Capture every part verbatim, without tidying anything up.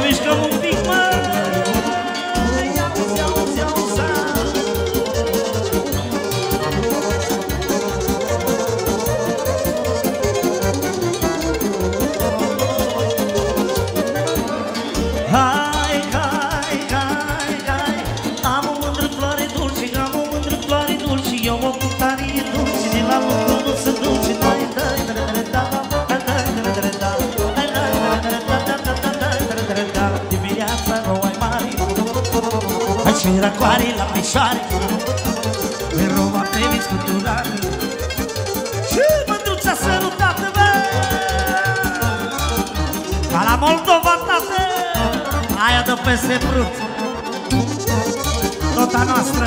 mișcăm un pic, mă. Hai, hai, hai, hai. Am o mândră floare dulce, am o mândră floare dulce. Eu o bucătarie dulce, de la lucru nu se duce. Dai, dai, dai, dai, dai, dai, dai, dai, dai, dai. Dimineața nu-i mare, hai și racoare la pișoare. În Roma trebuie scuturare și mândruța sărutată, bă. Ca la Moldova, tată, aia de peste brut, tot a noastră.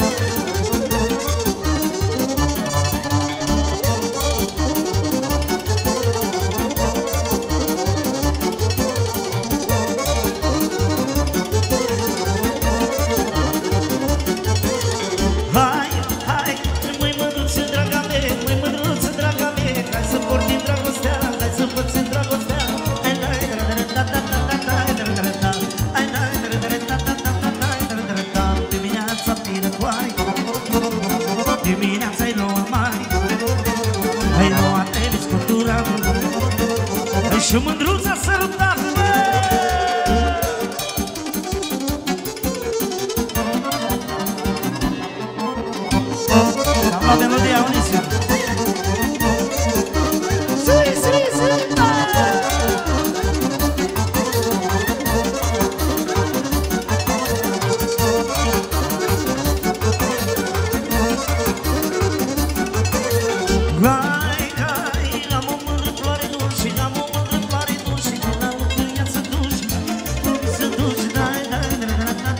Hai, hai, măi mândruță, draga mea, măi mândruță, draga mea, hai să portim dragostea, hai să pățim dragostea. Dimineața plină cu ai, dimineața-i nouă mari, ai nouă trebuie sculptura, ai și mândruța sărutată. Am luat melodia Unisiu. Si, si, si, da! Hai, hai, am o mândră floare dulce, am o mândră floare dulce, de la lucru ea se duce, se duce, dai, dai, dai, dai, dai,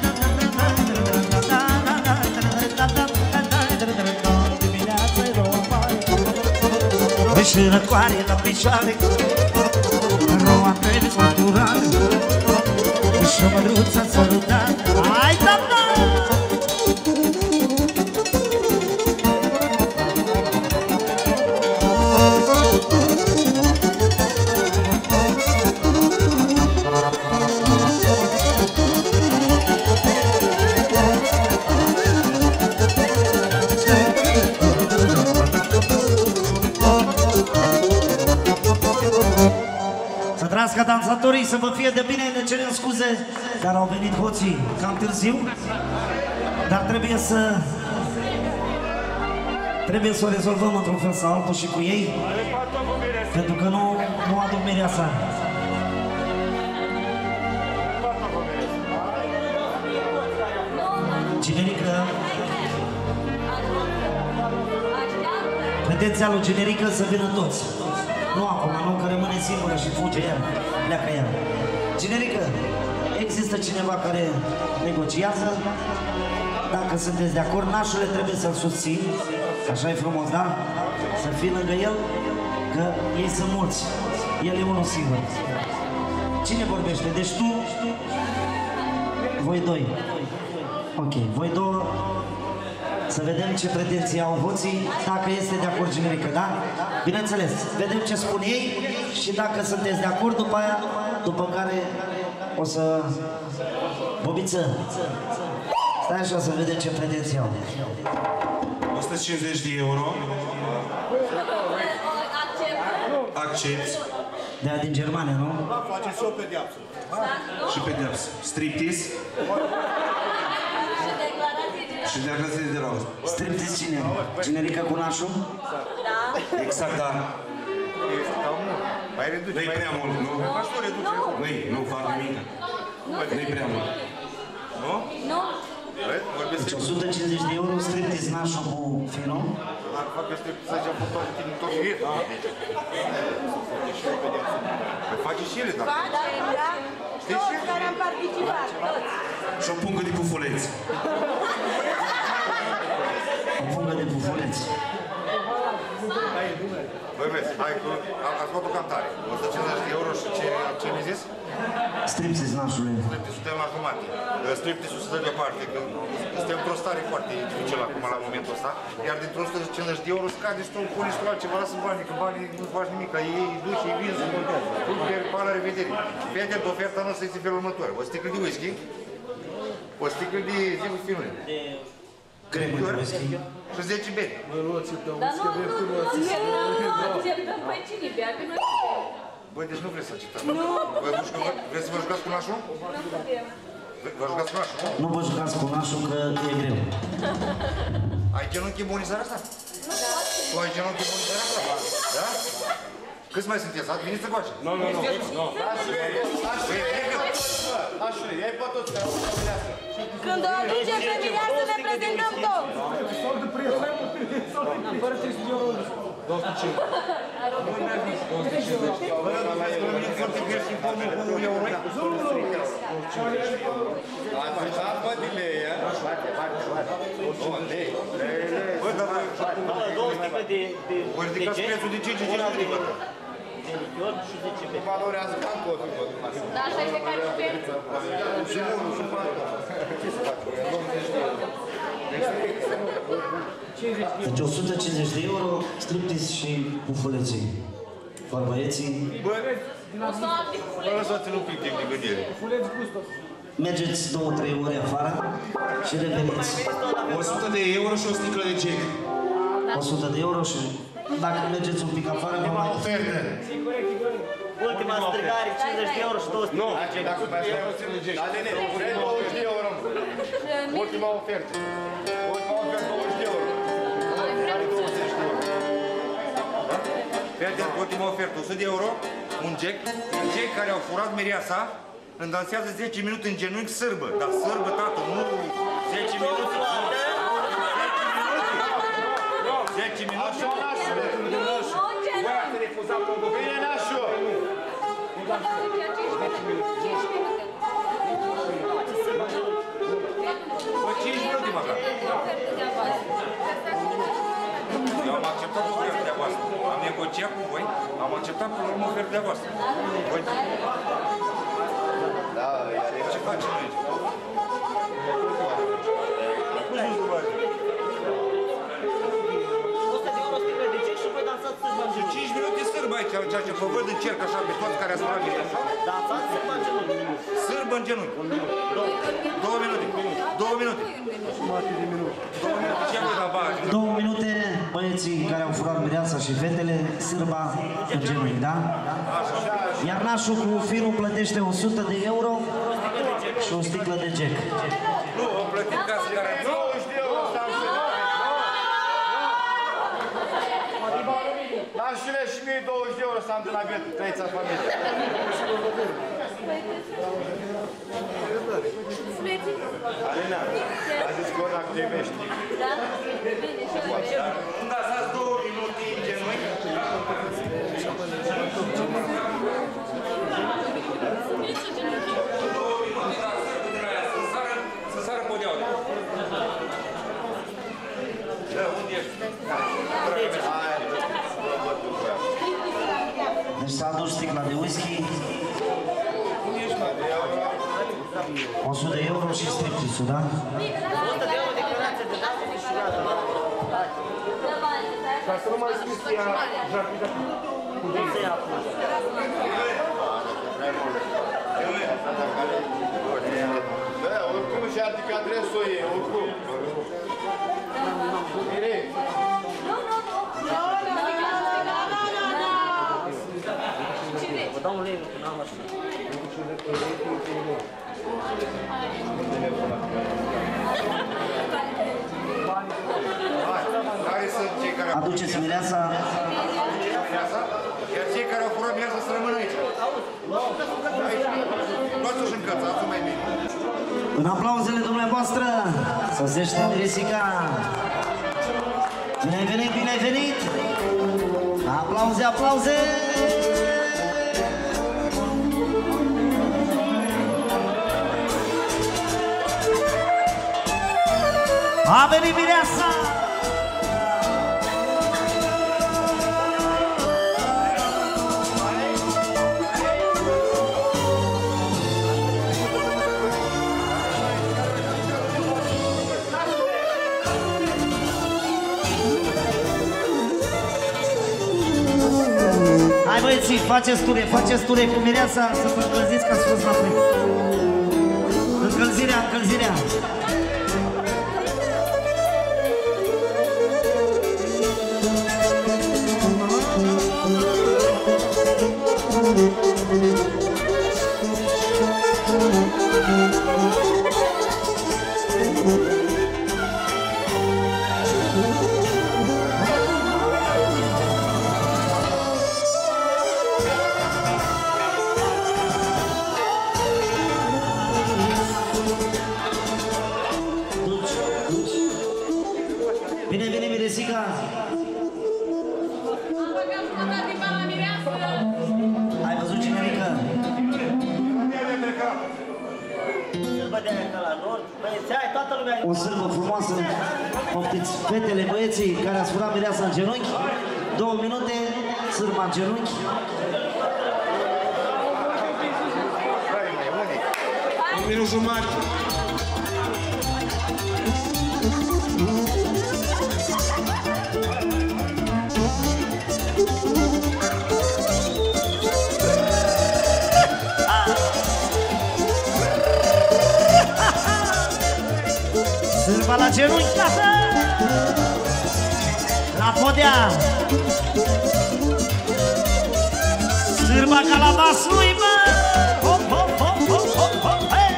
dai, și răcoare la picioare, roa trebuie sculpturare și mândruța sărutată. Hai, doamna! Să trăiască dansatorii, să vă fie de bine, ne cerem scuze, dar au venit hoții cam târziu, dar trebuie să trebuie să o rezolvăm într-un fel sau altul și cu ei, pentru că nu, nu aduc mireasa. Generică, vedeți lui Generică să vină toți. Nu acum, nu, că rămâne singură și fuge ea, pleacă ea. Generică, există cineva care negociază, dacă sunteți de acord, nașule trebuie să-l susțin, așa e frumos, da? Să fii lângă el, că ei sunt mulți, el e unul singur. Cine vorbește? Deci tu, voi doi. Ok, voi două, să vedem ce pretenții au hoții, dacă este de acord Generică, da? Bineînțeles, vedem ce spun ei și dacă sunteți de acord, după aia, după care o să... Bobiță, stai așa să vedem ce pretenții au. o sută cincizeci de euro. Accepti. De-aia din Germania, nu? Face și o pedeapsă. Și pedeapsă. Striptease. Și declarație de dragoste. Striptease cine? Generică cu nașul? Da. Exact, da. Mai reduce. Nu-i prea mult, nu? Nu-i, nu fac nimic. Nu-i prea mult. Nu? Nu? Deci o sută cincizeci de euro striptease nașul cu Fino. Ar fac că striptease să-și tot din tot și da? Face și ele, da? Face, da. Toți care am participat, toți. Și o pungă de pufuleți. O pungă de pufuleți. Băi, vezi, hai că ați luat o cantare. o sută cincizeci de euro și ce, ce mi-ai zis? Striptease, nașule. Striptease, suntem la jumate. Striptease-ul se dă deoparte, că suntem într-o stare foarte dificilă acum la momentul ăsta. Iar dintr-o o sută cincizeci de euro scade și tu pune și tu altceva, lasă banii, că banii nu-ți faci nimic, că ei duci, ei vinzi, tu pierd, pa, la revedere. Fii atent, oferta noastră este felul următor. O sticlă de whisky, o sticlă de zi cu finule. Cremă de whisky. Și zece beri. Dar nu, nu, nu, nu acceptăm pe cine bea, că noi Băi, deci nu vreți să acceptați? Nu! Vreți să vă jucați cu nașul? nu putem. Vă jucați cu nașul, nu? Nu vă jucați cu nașul că e greu. Ai genunchi buni seara asta? Tu ai genunchi buni seara asta? Da? Câți mai sunteți? Veniți încoace? Nu, nu, nu. Nașule, ia-i pe toți care o să venească. Când o aduce pe mireasă, ne prezentăm toți. Fără trei sute de euro. două sute cincizeci. Foarte greu și pomul cu euro. Așa, bă, din lei, ia? două lei. Bă, dar voi... două sticle de Voi ridicați prețul de cinci lei, bă. de lichior și zece beri. Valorează ca în cofi, bă. Da, așa e pe care nu bem. Și unul, și patru. Ce să fac? Deci o sută cincizeci de euro, striptease și pufuleții. Doar băieții. Bă, O să am vă lăsați-l un pic timp de gândire. Mergeți două trei ore afară și reveniți. o sută de euro și o sticlă de Jack. o sută de euro și dacă mergeți un pic afară, vă mai... Ofertă. Ultima strigare, cincizeci de euro și două sticle. Nu, dacă mai stai puțin de Jack. Dar, nene, vrei douăzeci de euro. Ultima ofertă. Ultima ofertă, douăzeci de euro. Care douăzeci de euro? Fii atent, ultima ofertă, o sută de euro, un jack. Cei care au furat mireasa îmi dansează zece minute în genunchi sârbă. Dar sârbă, tată, nu zece minute. zece minute. Așa, nașule. Băi, ați refuzat pe bine, nașul. Bă, cinci minute măcar. Eu am acceptat oferta voastră. Am negociat cu voi, am acceptat până la urmă oferta voastră. Voi... Da, iar Ce facem aici? o sută de euro sticle de Jack și voi dansați sârba în genunchi. cinci minute sârbă aici, ceea ce vă văd în cerc așa pe toți care ați luat așa. Dansați sârba în genunchi. Sârbă în genunchi. Două minute. Două minute. Două minute. Ce am dat bani? Două minute, băieții care au furat mireasa și fetele, sârba în genunchi, da? Iar nașul cu firul plătește o sută de euro și o sticlă de Jack. Nu, o plătim ca să garanțăm. douăzeci de euro, nașule. Nașule și mie douăzeci de euro să am de la gât, trăiți în familie. Alina, a zis că ori activești. Da? Bine, și eu. Îmi dați două minute în genunchi. Două minute, da, sârbă din aia, să sară, să sară podeaua. Da, unde ești? Deci s-a adus sticla de whisky, o sută de euro și striptease-ul, da? o sută de euro declarație de dată și gata. Ca să nu mai scris ea, Cum se ia acum? da, oricum și adică adresul ei, oricum. Direct. Vă dau un lei, nu n-am așa. Care sunt cei care au Aduceți mireasa, mireasa? Iar cei care au furat mireasa să rămână aici. Luați-o și încălțați-o mai bine. în aplauzele dumneavoastră, sosește Miresica. Bine ai venit, bine ai venit! Aplauze, aplauze! A venit mireasa! băieții, faceți ture, faceți ture cu mireasa să vă încălziți ca să fost înapoi. Încălzirea, încălzirea. Bine, bine, Miresica! Ai văzut generică? O sârbă frumoasă, poftiți fetele, băieții care ați furat mireasa în genunchi. Două minute, sârba în genunchi. Un minut jumătate. Sârba la genunchi, tată! La podea! Sârba ca la vasului, bă! Hop, hop, hop, hop, hop, hop, hey!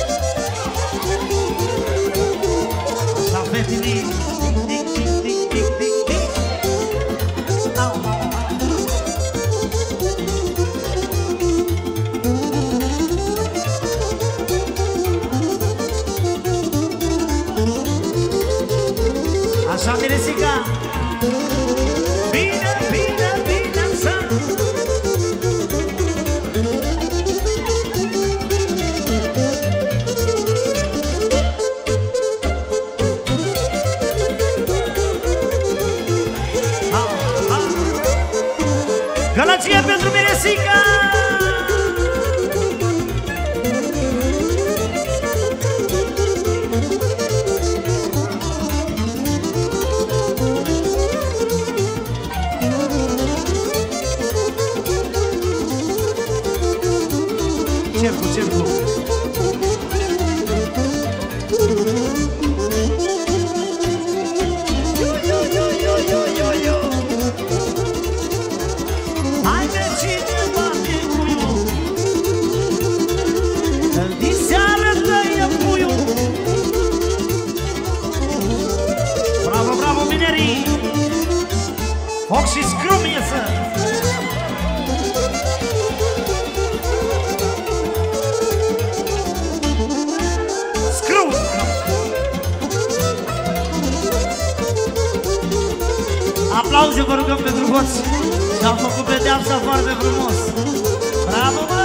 La fetele! Tic, tic, tic, tic, tic, tic! Au! Așa, Miresica! Bine, bine, bine, să! Gălăgie pentru Miresica! Cercul, cercul. Hai de cine bate cuiul, că-l din seară tăie puiul. Bravo, bravo, minerii! Foc și scrum iesă! Aplauze vă rugăm pentru hoți și am făcut pedeapsa foarte frumos. Bravo, bă!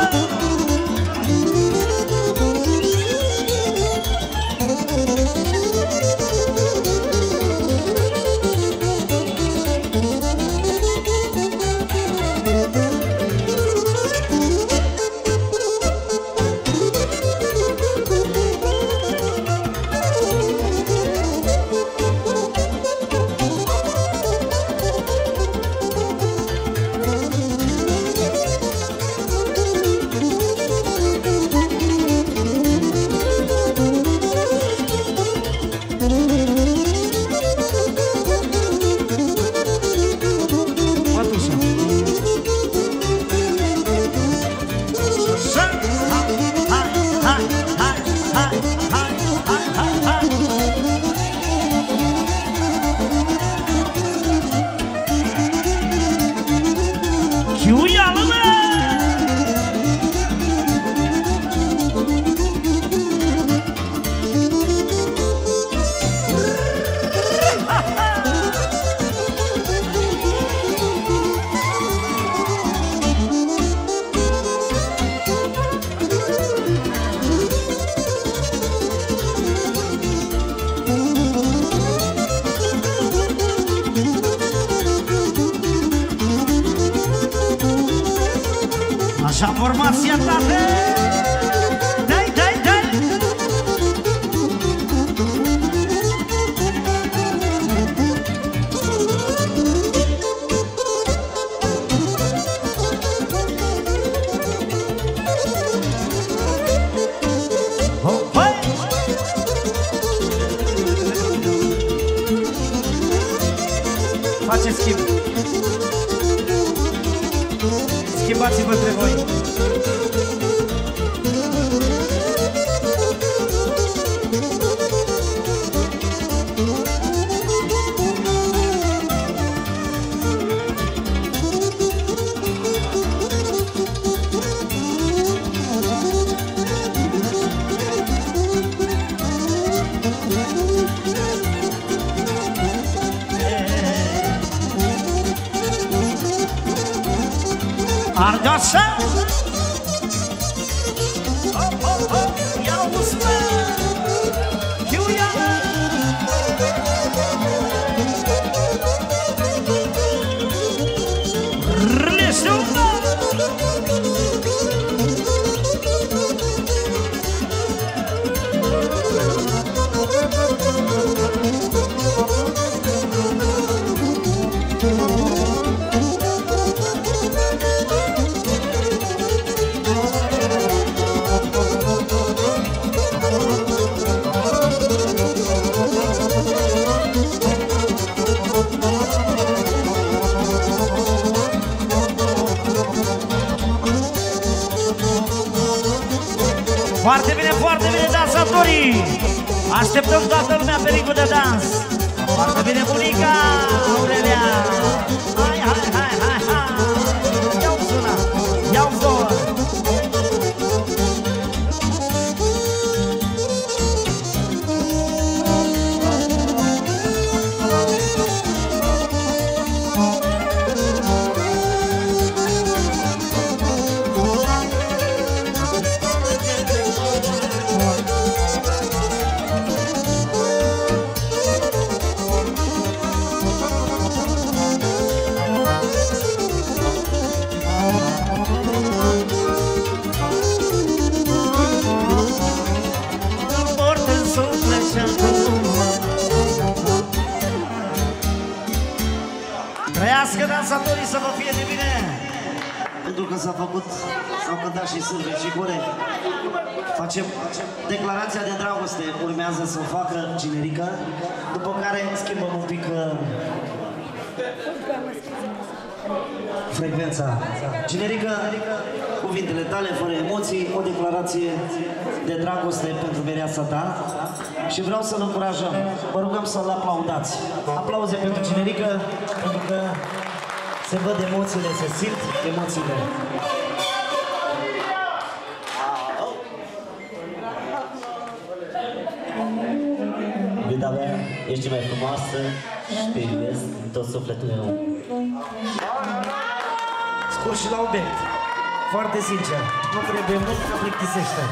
Așa formația ta, dai, dai, dai! Schimbați-vă între voi. Ardeașa! Oh, oh, oh! Ia-o-ți, mă! Iuia! Râlești-o, mă! Foarte bine, foarte bine, dansatorii! Așteptăm toată lumea pe ringul de dans! Foarte bine, bunica Aurelia! Hai, hai, hai, hai, hai! Ia-o-ți una! Ia-o-ți două! Trăiască dansatorii, să vă fie de bine! Pentru că s-a făcut, s-au cântat și sârbe și core. Facem declarația de dragoste, urmează să o facă Generica, după care schimbăm un pic uh, frecvența. Generica, cuvintele tale, fără emoții, o declarație de dragoste pentru viața ta și vreau să-l încurajăm. Vă rugăm să-l aplaudați. Aplauze pentru Generica, pentru că se văd emoțiile, se simt emoțiile. Iubita mea, ești cea mai frumoasă și te iubesc din tot sufletul meu. Scurt și la obiect. Foarte sincer. Nu trebuie mult, că plictisește.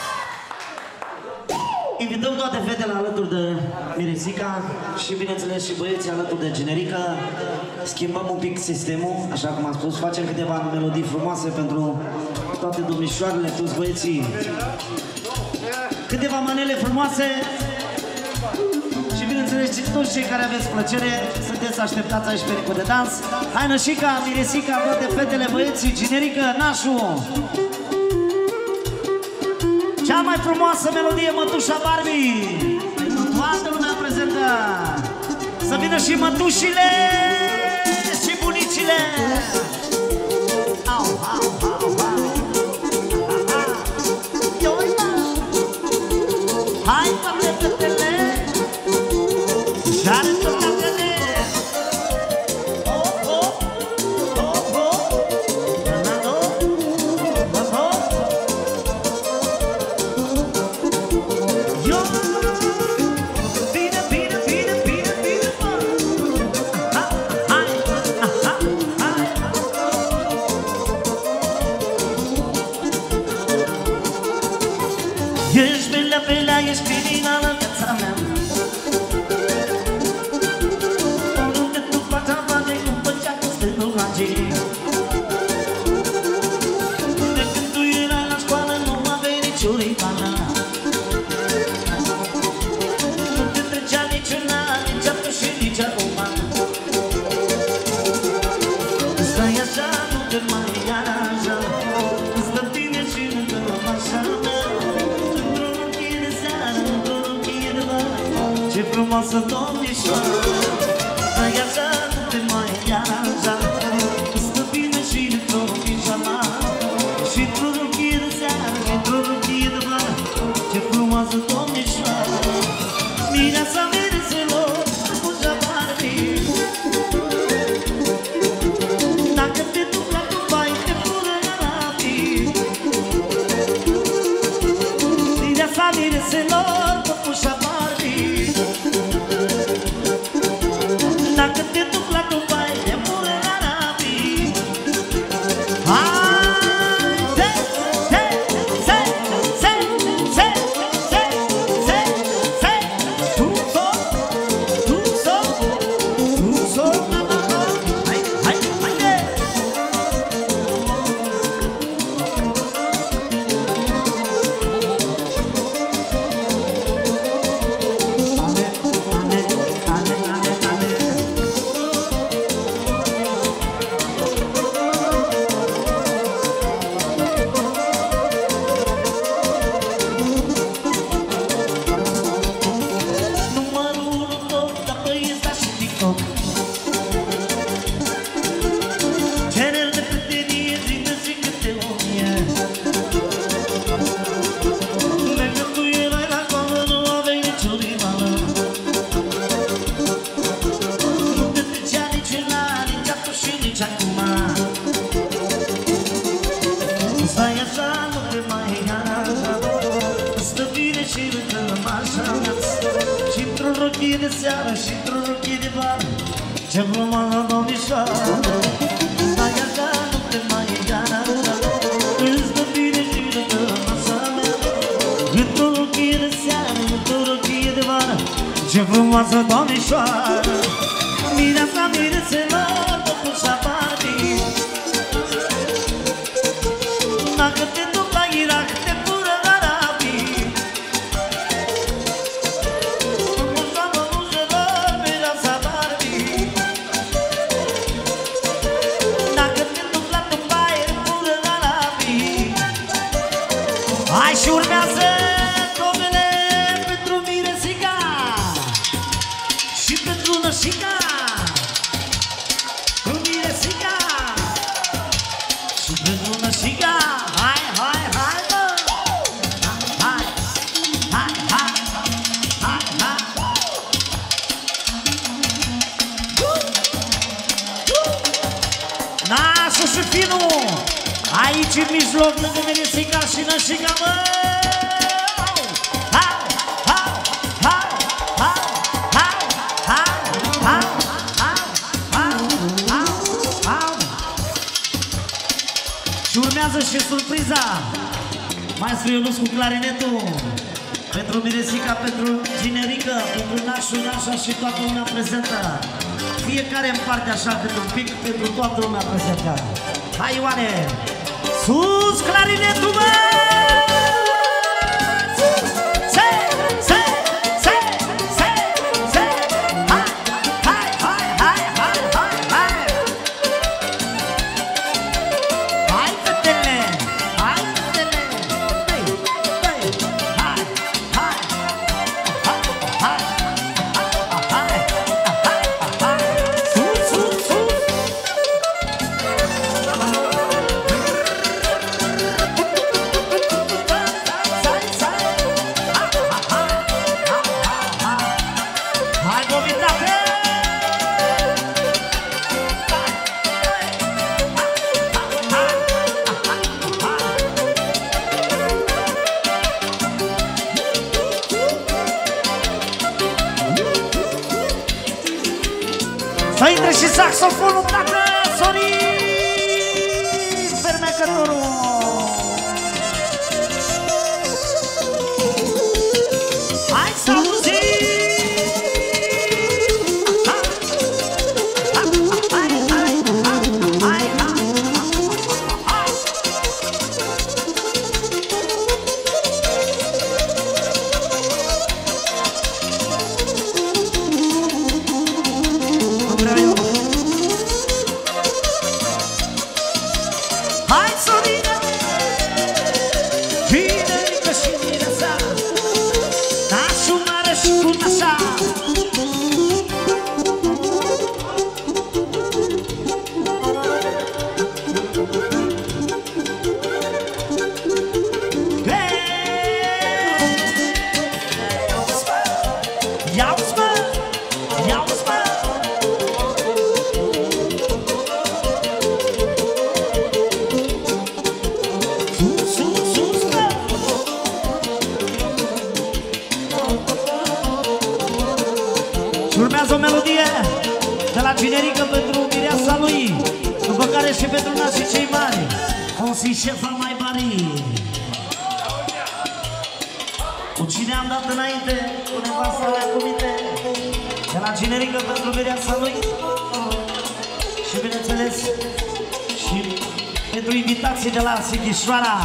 Invităm toate fetele alături de Miresica și, bineînțeles, și băieții alături de Generica. Schimbăm un pic sistemul, așa cum am spus, facem câteva melodii frumoase pentru toate domnișoarele, toți băieții. Câteva manele frumoase și, bineînțeles, toți cei care aveți plăcere, sunteți așteptați aici pe ringul de dans. Hai, Nășica, Miresica, toate fetele, băieții, Generica, Nașu. Cea mai frumoasă melodie, Mătușa Barbie! Toată lumea prezentă! Să vină și mătușile și bunicile! Au, au, au, au! Hai, toate fetele! Și-are tot la tele! Oh, oh, oh, oh! Ești belea, belea, ești criminală în viața mea. Oriunde tu faci avane, nu făcea cu steluagii. De când tu erai la școală, nu aveai nicio rivală. Nu te trecea niciuna, nici atunci și nici acum. Stai așa, nu te mai aranja, stă bine și nu te așa mea. Ce frumoasă domnișoară, stai așa, nu te mai aranja, stă bine și într-o stai așa, nu te mai aranja. Stă bine și rândăm așa. Și într-un rochie de seară și într-un rochie de vară, ce frumoasă domnișoară. Stai așa, nu te mai aranja. Stă bine și rândăm așa. Într-un rochie de seară, într-un rochie de vară, ce frumoasă domnișoară. Mireasa, mirețelor, totul și-a partit. Dacă te duc la Irak, te pură la Arabii. Ușa, mă, ușelor, mireasa Barbie. Dacă te duc la Dubai, te pură la Arabii. Hai și urmează domnele pentru Miresica și pentru Nășica. Nășica, hai, hai, hai, mă! Hai, hai, hai, hai, hai! Nașu și Finu! Aici în mijloc, lângă Miresica și Nășica, mă! Hai, hai, hai, hai, hai, hai, hai, hai, hai, hai! Și urmează și surpriza. Maestru Ionuț cu clarinetul. Pentru Miresica, pentru Ginerică, pentru Nașu, Nașa și toată lumea prezentă. Fiecare în parte așa cât un pic, pentru toată lumea prezentă. Hai Ioane! Sus clarinetul, bă! Se, se, se, se, se! Hai, hai, hai, hai, hai, hai, hai! Hai, fetele! Hai, fetele! Hai, hai, hai, hai, hai, hai, hai, hai, sus, sus, sus! Hai, govitate! Să intre și saxofonul, dacă Sorin fermecătorul. Hai să auzim! Hai, hai, hai, hai, hai, hai. Nu vreau eu. Hai, Sorina! Ginerică și Miresa, Nașu mare și cu Nașa. Ia-uzi, mă! Ia-uzi, mă! Sus, sus, sus, mă! Și urmează o melodie de la Ginerică pentru mireasa lui, după care și pentru nașii cei mari, o si șefa mai mari. Cu cine am dat înainte, cu nevasta mea cu minte, de la Ginerică pentru mireasa lui și bineînțeles și pentru invitații de la Sighișoara.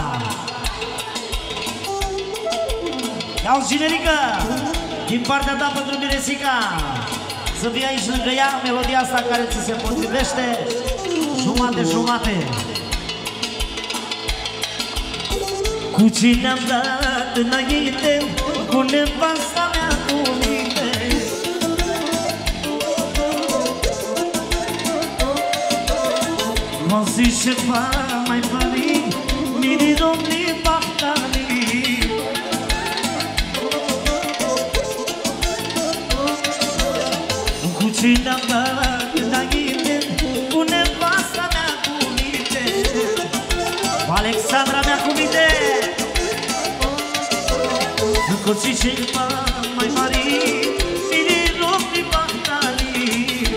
Ia-uzi, Ginerică, din partea ta pentru Miresica, să vii aici lângă ea, melodia asta care ți se potrivește, jumate-jumate. Cu cine am dat înainte, cu nevasta mea cu minte, mă zici ceva mai funny, mi-di domni bahtani. Cu cine am dat înainte, cu nevasta mea cu minte, Alexandra mea cu minte Încoții ceva mai mari Mini loc din pantalii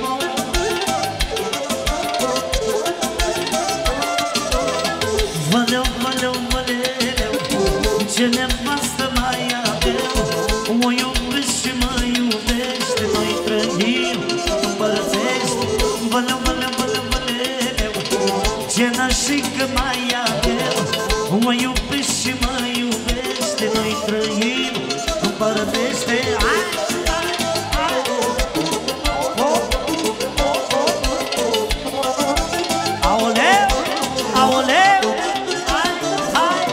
Văleu, văleu, văleu Ce nevastă mai aveu O iubesc și mă iubește Noi trăim, împărățești Văleu, văleu, văleu, văleu Ce nașică mai aveu O iubesc și mă iubește Noi trăim, împărățește Hai, hai, hai oh. Aoleu, aoleu Hai, hai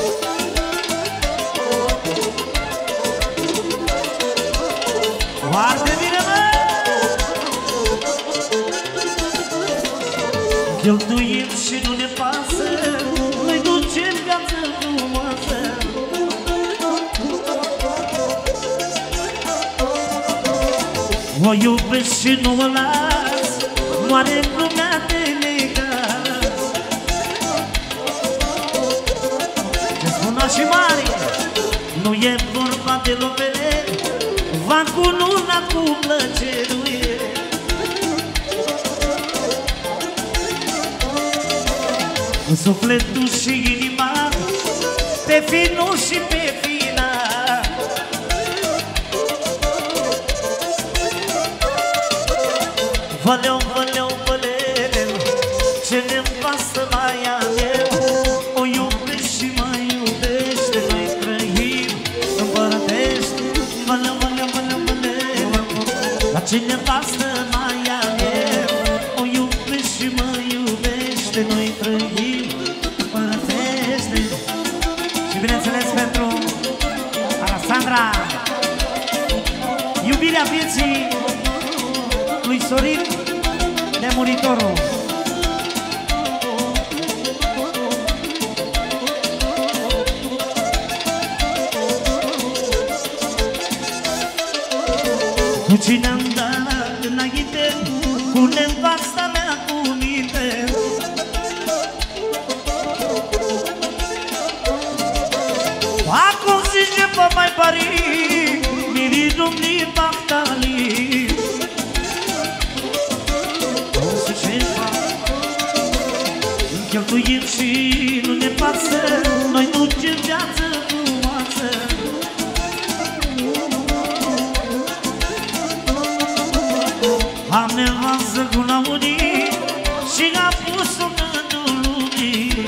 Foarte bine, mă! Cheltuim și nu ne pasă Noi ducem viață frumoasă O iubesc și nu o las Moare lumea de negat Ce spun și mari Nu e vorba de lovele Va cu luna cu plăceruie Sufletul și inima Pe finul și pe fina Văleu, văleu, văleu Ce nevastă mai am eu O iubesc și mă iubește Noi trăim, împărătești Văleu, văleu, văleu, văleu Dar ce nevastă mai am eu O iubesc și mă iubește Noi trăim, împărătești Și bineînțeles pentru Alexandra Iubirea vieții lui Sorin Nemuritorul Cu cine-am dat înainte Cu nevasta mea cu minte Acum zice pe mai pari Miri dumni bahtali Cheltuim și nu ne pasă Noi ducem viață frumoasă Am nevastă cu la unii Și a pus-o în gândul lumii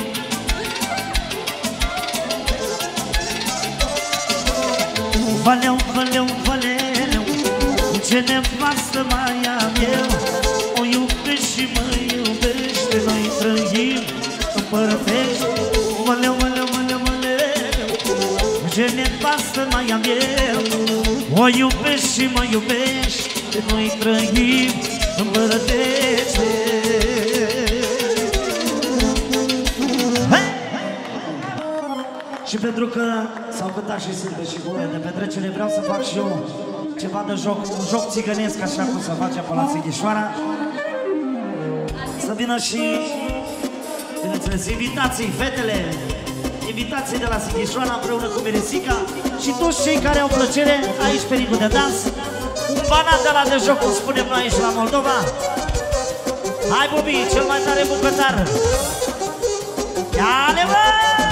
Văleu, văleu, văleu Ce nevastă mai am eu O iubesc și mă iubește Noi trăim, împărătești Văleu, văleu, văleu, văleu Ce nevastă mai am eu O iubesc și mă iubește Noi trăim, împărătește Și pentru că s-au cântat și sâmbe și gure de petrecere, vreau să fac și eu ceva de joc, un joc țigănesc, așa cum se face pe la Sighișoara. Să vină și, bineînțeles, invitații, fetele, invitații de la Sighișoara împreună cu Miresica și toți cei care au plăcere aici pe ringul de dans. Un banat de la de joc, cum spunem noi aici la Moldova. Hai, Bobi, cel mai tare bucătar! Ia-le, bă!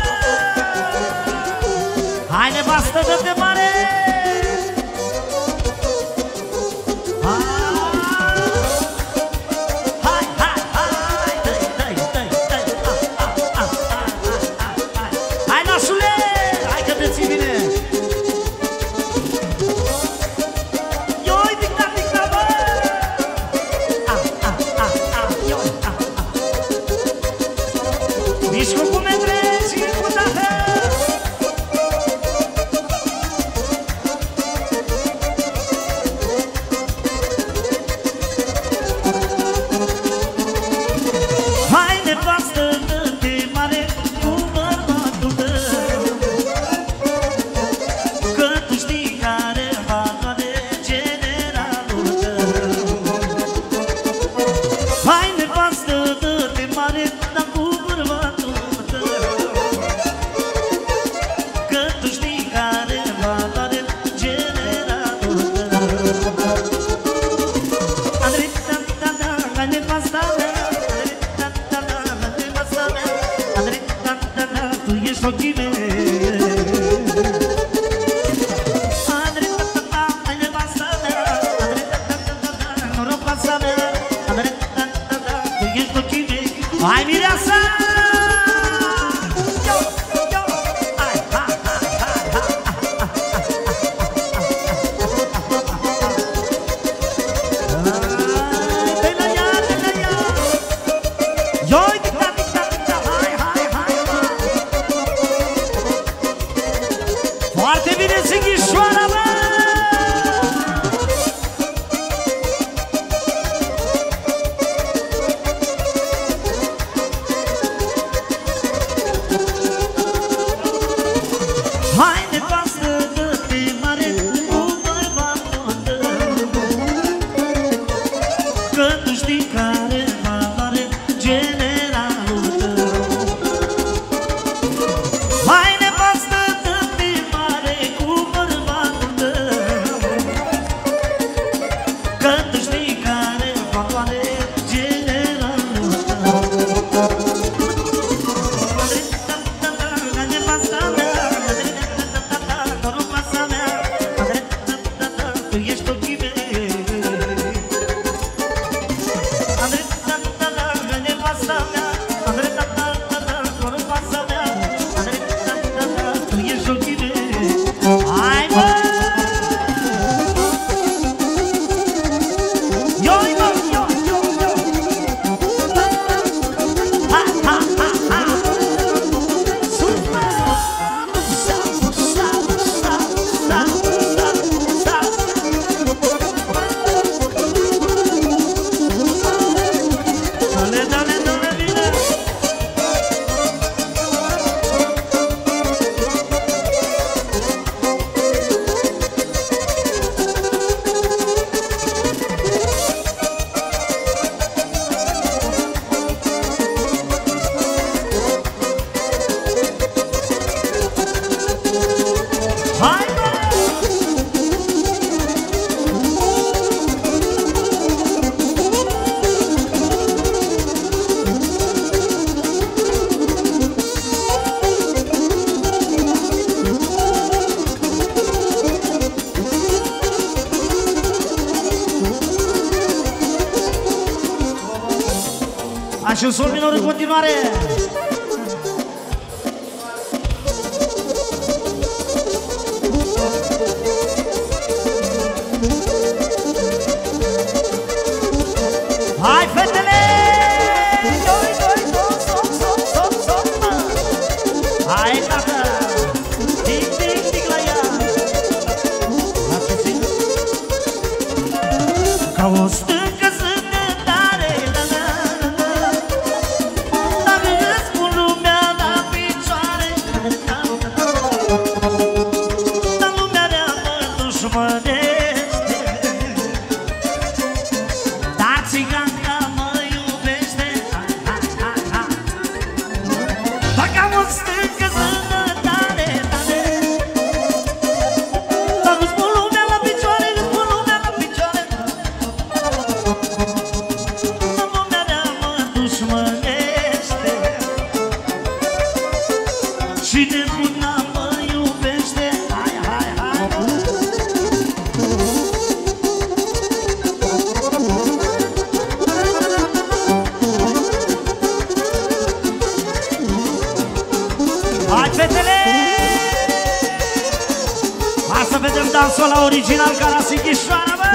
Hai, nevastă, dă-te mare! Hai, hai, hai! Dă-i, dă-i, dă-i, dă-i! Hai, nașule! Hai că te ții bine! Ioi, dicta, dicta, bă! Ioi, nici cu cum e treci, cu tată! Hai, nevastă, dă-te mare, dar cu bărbatul tău ești ochii mei. Hai, mireasa! Yo, yo! Hai, ha, ha, ha, ha, de la ea, de la ea! Yo, tica, tica, tica, hai, hai, hai, hai! Foarte bine, Sighișoara, bă! Și un sol minor în continuare. Hai, fetele! Doi, doi, doi, stop, stop, stop, stop! Hai, tată! Tic, tic, tic la ea! Lasă-ți! Ca o stâncă zângă tare, la la la la. Dacă îți pun lumea la picioare, dar lumea rea mă dușmănește. Dar țiganca mă iubește. Dacă am o stâncă zângă tare, tare. Dacă îți pun lumea la picioare, îți pun lumea la picioare. Dar lumea rea mă dușmănește. Și nebuna mă iubește. Hai, hai, hai. Hai, fetele! Hai să vedem dansul la original ca la Sighișoara, bă!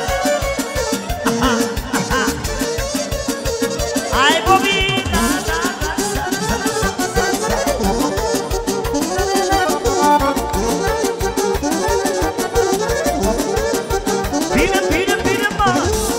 Hai, Bobby! Da, da, da, da, da, da. Bine, bine, bine, mă!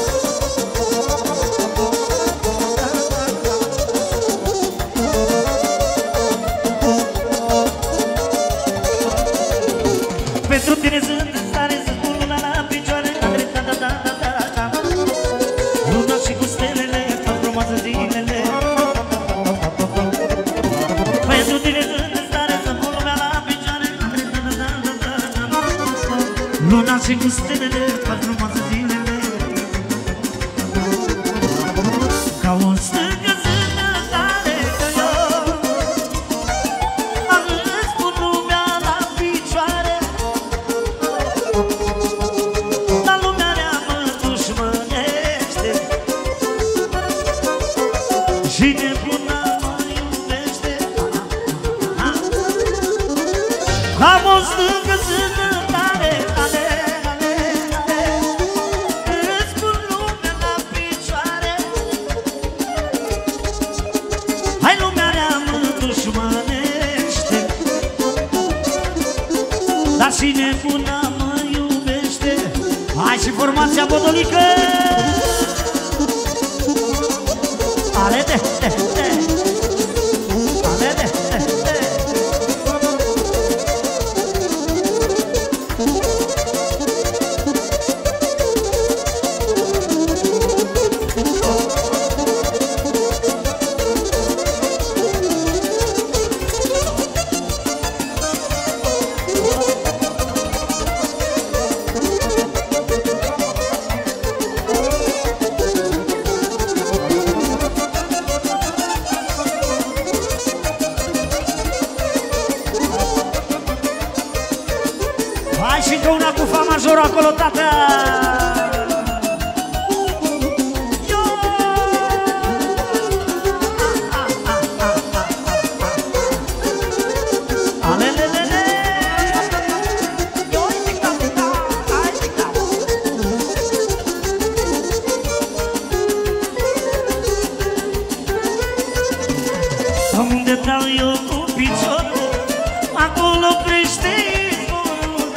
Pentru tine sunt în stare să spun luna la picioare. Da, da, da, da, da, da. Luna și cu stelele fac frumoase zilele. Pentru tine sunt în stare să spun lumea la picioare. Da, da, da, da, da, da. Luna și cu stelele fac frumoase zilele. Ca o stâncă zângă tare că eu că sunt tare, ale, ale, ale, îți pun lumea la picioare. Hai lumea rea mă dușmanește, dar și nebuna mă iubește. Hai și formația bodolică! Ale de, de, de. Ale de, de, de. Hai și încă una cu fa majoră acolo, tată! Unde dau eu cu piciorul, acolo crește izvorul.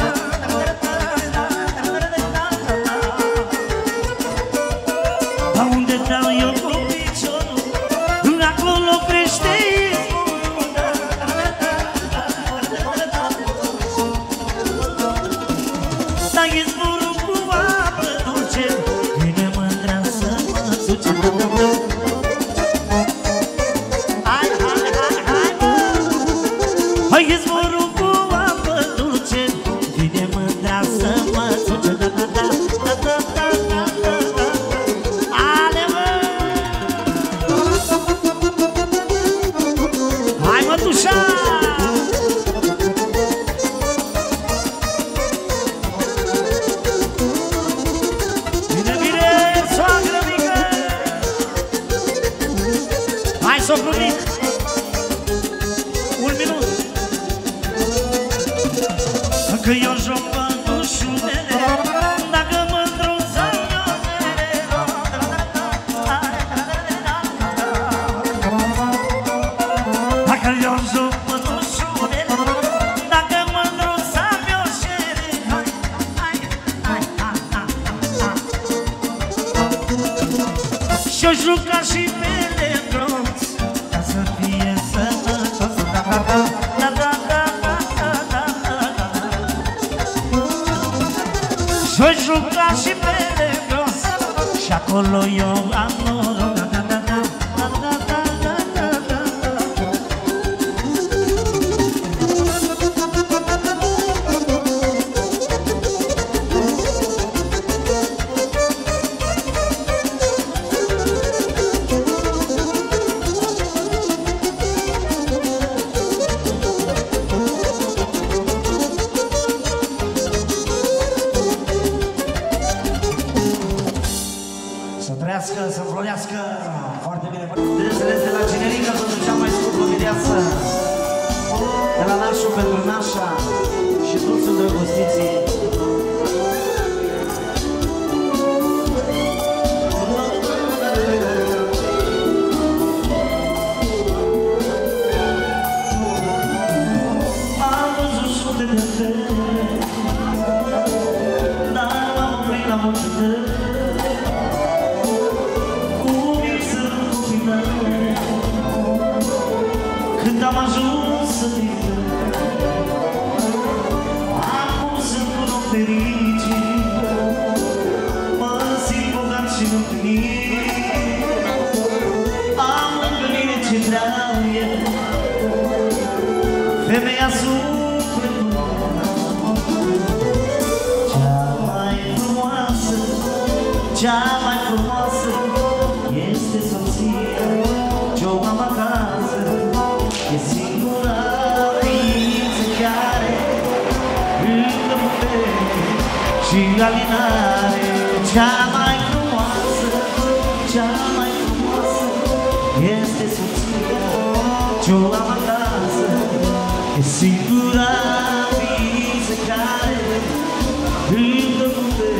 Unde dau eu cu piciorul, acolo crește izvorul. Da izvorul cu apă dulce, vine mândrea să mă suce. Hai izvorul cu apă dulce, vine mândrea să mă suce. Da, da, da, da, da, da, da, da, da. Ale mă! Hai mătușa! Bine, bine, soacră mică! Hai, socru mic! Un minut! Că eu joc pădușunele, dacă mândruța miozele. Dacă eu joc pădușunele, dacă mândruța miozele. Hai, hai, hai, hai, hai. Și-o juca și pe lebronț, ca să fie sănătos. Da, da, da, da, da, da, da, da. Și-o juca și pe lebronț, și acolo eu am noroc. Da, da, da, da, da, da, da, da, da, da. Să trăiască, să înflorească foarte bine. Bineînțeles, de la generică pentru cea mai scumpă mireasă, de la nașul pentru nașa și toți îndrăgostiții. Am văzut sute de fete, dar m-am oprit la multe tăi. Când am ajuns să te văd, acum sunt un om fericit, mă simt bogat și împlinit. Am lângă mine ce vreau eu, femeia sufletului, cea mai frumoasă, cea mai frumoasă este soția ce-o am acasă. E singura ființă care îmi putere și alinare. Cea mai frumoasă, cea mai frumoasă este soția ce-o am acasă. E singura ființă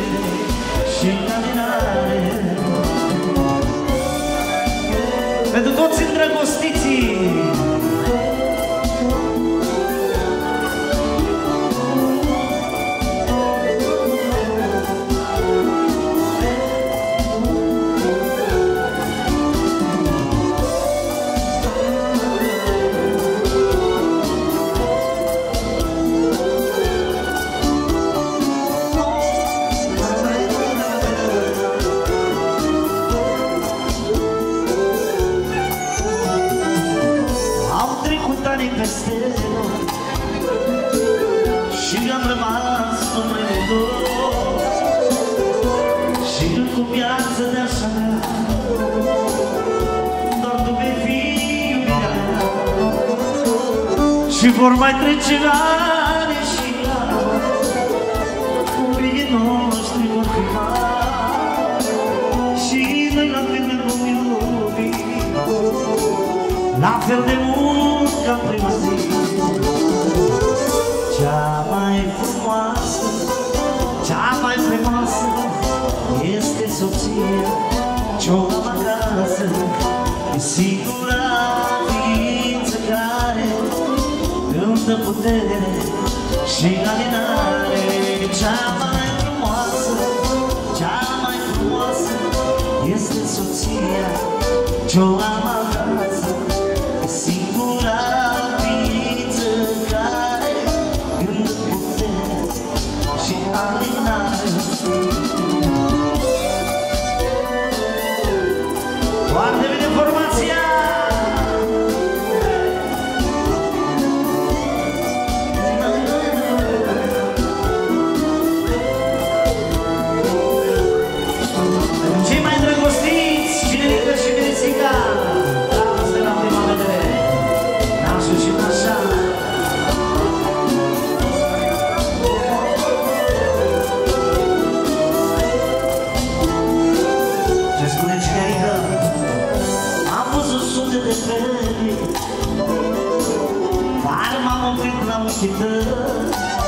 și încălinare. Pentru toți îndrăgostiții, peste noi și am rămas numai doi și cu viață de așa mea doar tu vei fi iubirea mea și vor mai trece ani și ani copiii noștri vor fi mari și noi la fel de vom iubi la fel de mult ca prima zi. Cea mai frumoasă, cea mai frumoasă este soția ce-o am acasă. E singura ființă care îmi dă putere și alinare. Cea mai frumoasă, cea mai frumoasă este soția ce-o am acasă. Singura ființă care îmi dă putere și alinare. Foarte bine formația! Cei mai îndrăgostiți, Cinerica și Merisica, dragoste la prima vedere. Și așa ce spune Cinerica? Am văzut sute de fete, dar m-am oprit la ochii tăi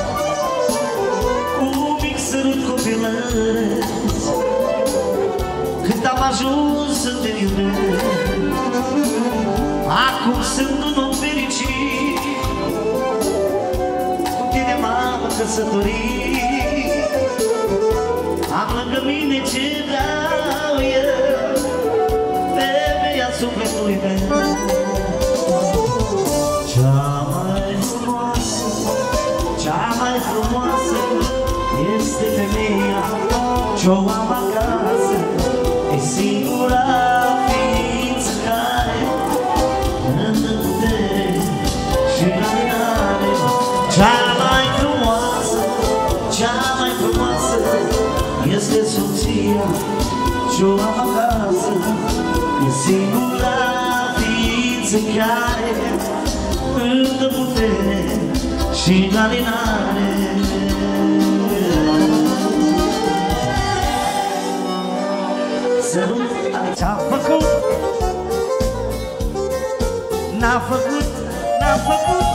cu un mic sărut copilăresc. Când am ajuns să te iubesc, acum sunt un om fericit, cu tine m-am căsătorit. Am lângă mine ce vreau eu, femeia sufletului meu. Cea mai frumoasă, cea mai frumoasă este femeia ce-o am acasă. E singura ființă care îmi dă putere și alinare. Cea mai frumoasă, cea mai frumoasă este soția ce-o am acasă. E singura ființă care îmi dă putere și alinare. Sărut, ce-a făcut, n-a făcut, n-a făcut.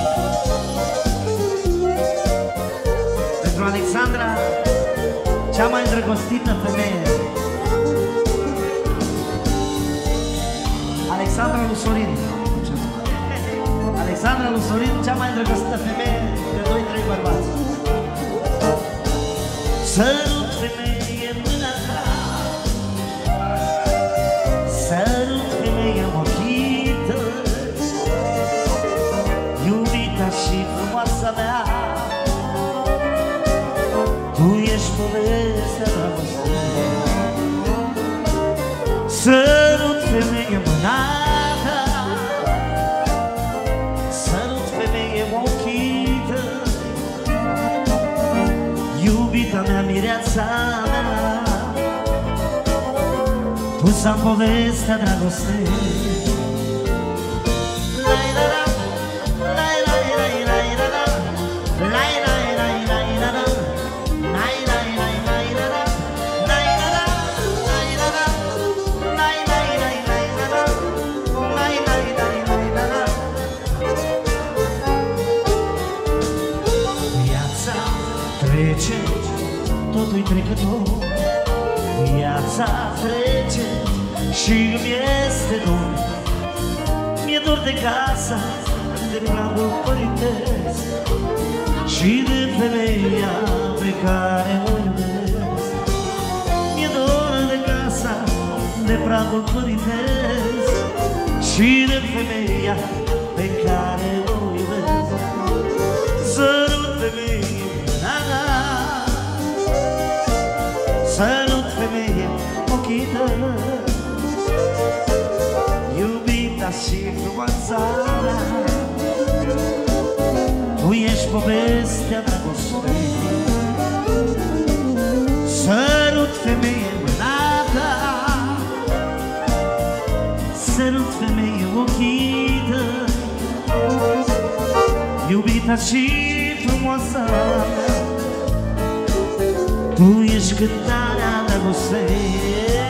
Pentru Alexandra, cea mai îndrăgostită femeie. Alexandra lui Sorin. Alexandra lui Sorin, cea mai îndrăgostită femeie de doi trei bărbați. Sărut, femeie, mâna ta, sărut, femeie, ochii tăi, iubita și frumoasa mea, tu ești povestea dragostei. Sărut, femeie, mâna ta, sărut, femeie, ochii tăi, iubita mea, mireața mea, tu s-am povestea dragostei. Viața trece, totul-i trecător, viața trece și îmi este dor. Mi-e dor de casa, de pragul părintesc și de femeia pe care o iubesc. Mi-e dor de casa, de pragul părintesc și de femeia pe care o iubesc. Sărut femeie, na-na, sărut femeie, ochii tăi, iubita și frumoasa, tu ești povestea dragostei. Sărut femeie, mâna ta, sărut femeie, ochii tăi, iubita și frumoasa, tu ești cântarea dragostei.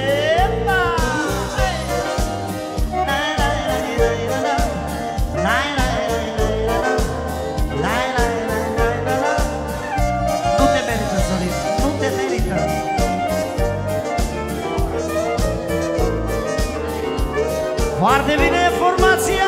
Nu te merită, Sorin, nu te merită. Foarte bine formația!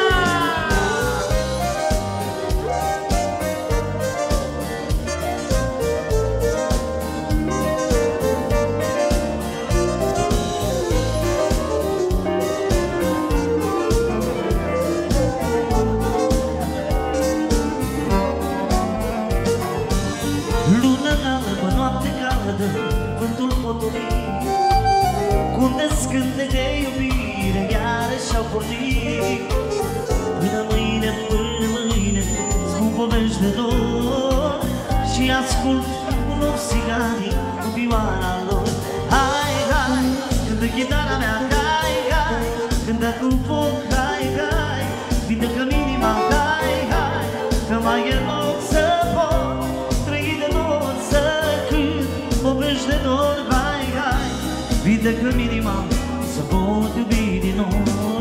Vântul potolit, cum de scânte de iubire iarăși au pornit. Până mâine, până mâine, spun povești de dor și ascult un nou sigarii cu vioara lor. Hai, hai, cântă chitara mea, hai, hai, cântă cu foc, hai, hai, vindecă minima, hai, hai, că mai e loc să pot trăi de dor, să cânt povești de dor, hai, hai, vindecă minima, să pot iubi din nou.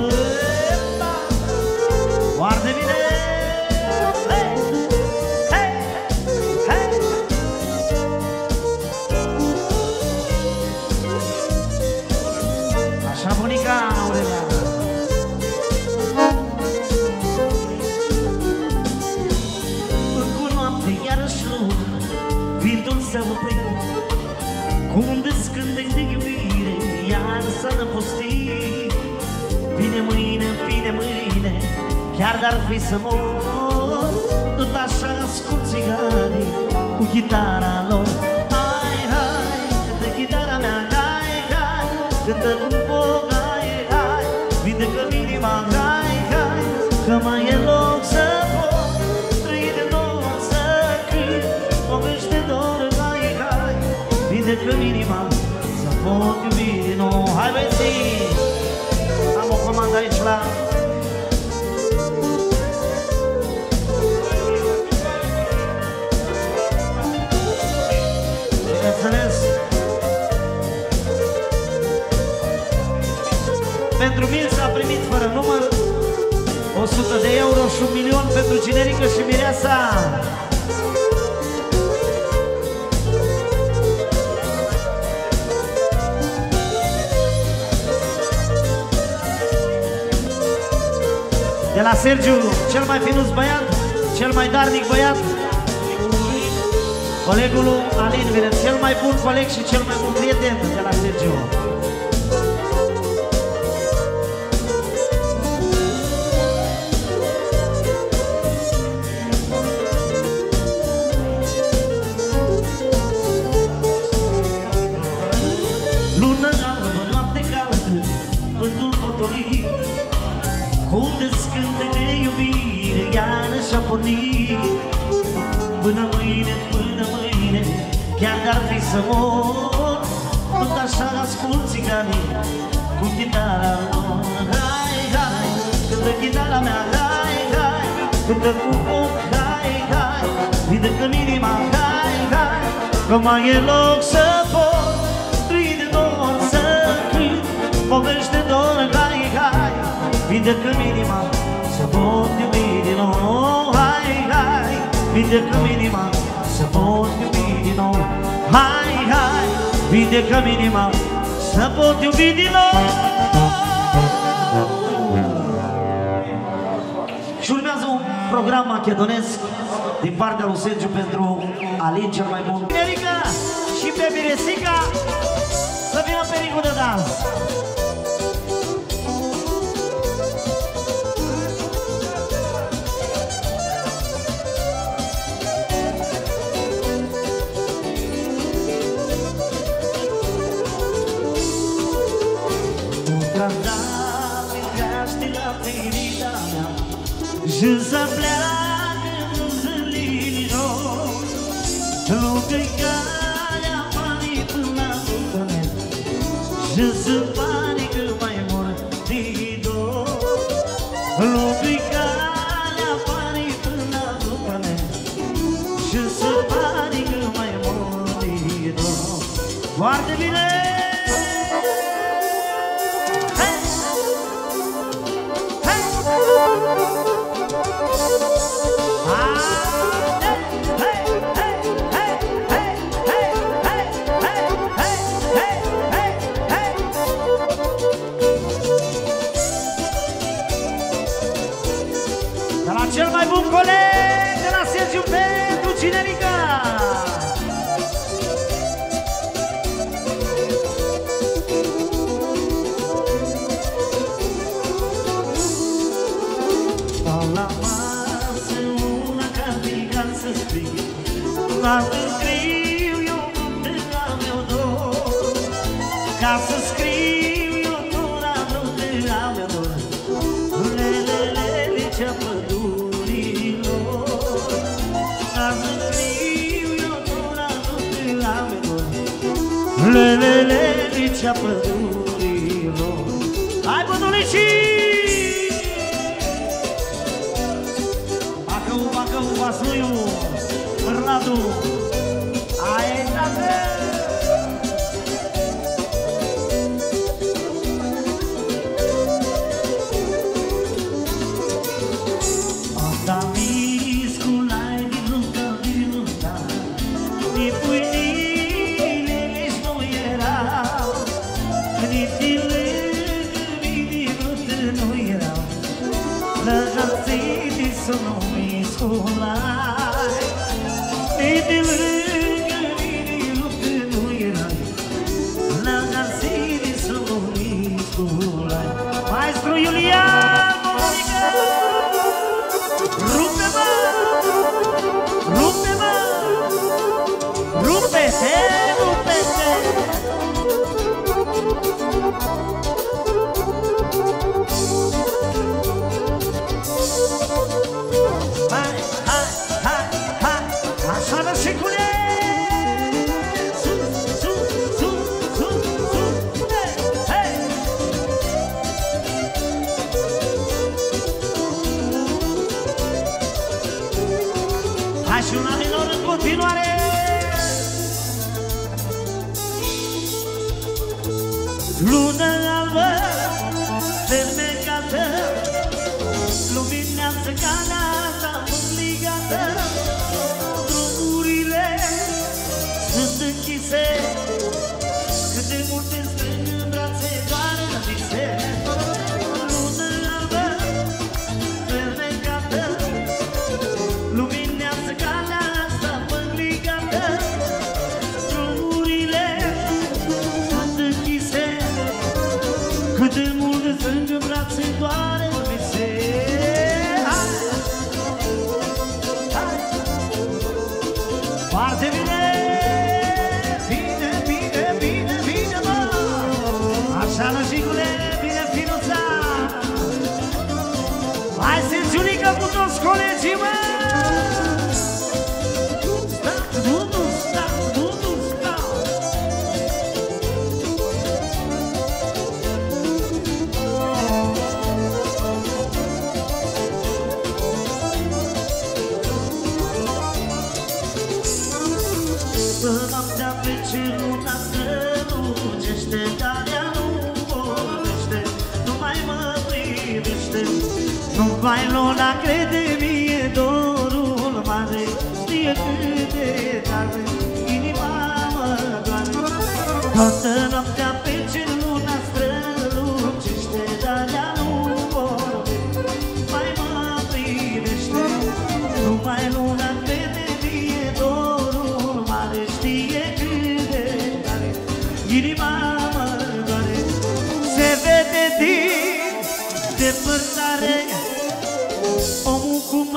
Foarte bine! Hey! Hey! Hey! Așa, bunica Aurelia! Încă noapte, iarăși lună, vintul s-a oprit, cu un descântec de iubire, iar s-a năpustit. Vine mâine, vine mâine, chiar dar fi să mor, tot așa ascult țigarii cu chitara lor. Hai, hai, cântă chitara mea, hai, hai, cântă cu foc, hai, hai, vindecă minima, hai, hai, că mai e loc să pot trăi de dor, să cânt povești de dor, hai, hai, vindecă minima, să pot iubi din nou. Hai, băieții! Am o comandă aici la... Bineînțeles, pentru Mil s-a primit fără număr o sută de euro și un milion pentru Cinerică și Mireasa. De la Sergiu, cel mai finuț băiat, cel mai darnic băiat, colegul Alin, vine, cel mai bun coleg și cel mai bun prieten de la Sergiu. Lună albă, noapte caldă, vântul potolit, cu descântec de iubire iarăși a pornit. Până mâine, până mâine, chiar dar fi să mor, tot așa ascult țigarii cu chitara lor. Hai, hai, cântă chitara mea, hai, hai, cântă cu foc, hai, hai, vindecă minima, hai, hai, că mai e loc să pot trăi de dor, să cânt povești de dor, hai, hai, vindecă minima, să pot iubi din nou. Hai, hai, vindecă minima, să pot iubi din nou. Hai, hai, vindecă minima, să pot iubi din nou. Și urmează un program macedonesc din partea lui Sergiu pentru Alin cel mai bun. Erica și pe Biresica să vină pe ringul de dans. Je s'appellerai Rosalino, l'oubli calea mani până la tine. Je sais pas que mai mult de dor, l'oubli calea mani până la tine. Je sais pas que mai mult de dor. Foarte bine! Cel mai bun coleg de la Sergiu pentru Cinerica. Stau la masă, una cartigan să strig, doar să scriu eu de la meu dor, ca să scriu eu tot la de la meu dor. Lelelele ce-a Lelele, licea pădurilor. Hai, bădulicii! Bacă-u, bacă-u, vasuiu, Radu. Hai, tată! Asta misculai din lunga, din lunga, ni pui să nu mi sculai, nici de lângă, nici de luptă nu erai, n-am găsit să nu mi sculai. Maestru Iulian Monica, rupe-mă, rupe-mă, rupe-te, rupe-te. Și una minor în continuare. Lună albă, fermecată, luminează calea ta obligată. Drumurile sunt închise, cât de multe strâng în brațe doar în vise. Lună albă, fermecată, luminează calea asta păgligată. Drumurile sunt închise, cât de mult de strâng în brațe doar în vise. Foarte bine, bine, bine, bine, bine, mă. Așa, năjicule, bine finuța. Hai, Sergiulică, cu toți colegii, mă. Noaptea pe cerul strălucește, dar ea nu vorbește, nu mai mă privește. Nu mai luna crede mie dorul mare, știe cât de tare inima mă doare. Toată noaptea pe cerul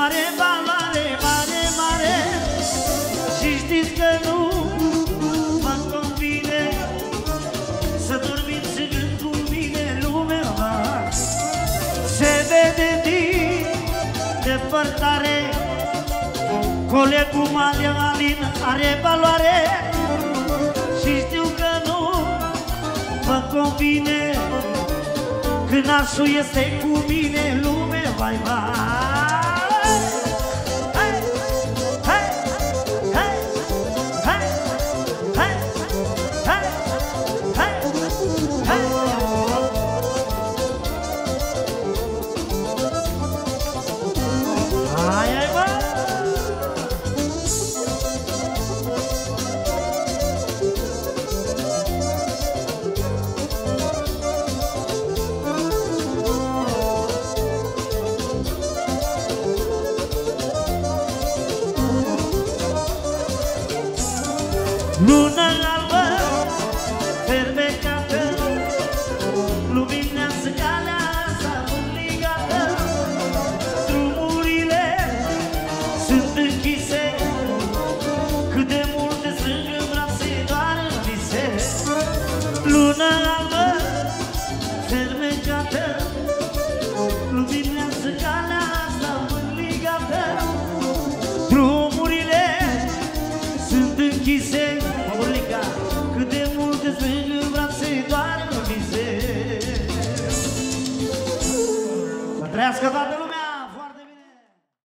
mare valoare, mare, mare. Și știți că nu mă convine să dormiți cu mine, lumea mea. Se vede din depărtare, colegul Malia Alin are valoare. Și știu că nu mă convine când nașul este cu mine, lume, vai, vai. Luna albă, fermecată, luminează calea asta înligată. Drumurile sunt închise, cât de multe strâng în brațe, doar în vise. Luna albă, fermecată, luminează calea asta înligată. Drumurile sunt închise, cât de multe strâng în brațe, doar în vise. Să trăiască toată lumea!